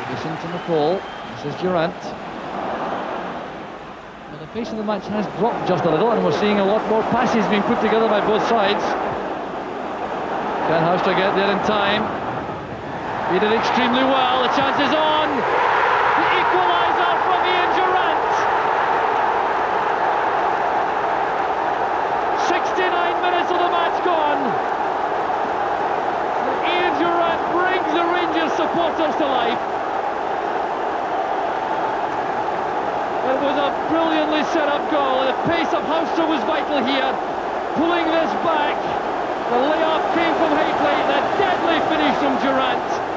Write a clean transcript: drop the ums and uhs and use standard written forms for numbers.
Listen to McCall. This is Durrant. Well, the pace of the match has dropped just a little, and we're seeing a lot more passes being put together by both sides. Can Hauster get there in time? He did extremely well. The chance is on. The equaliser from Ian Durrant. 69 minutes of the match gone. And Ian Durrant brings the Rangers supporters to life. It was a brilliantly set up goal. The pace of Hauster was vital here. Pulling this back. The layoff came from Hayplate. The deadly finish from Durrant.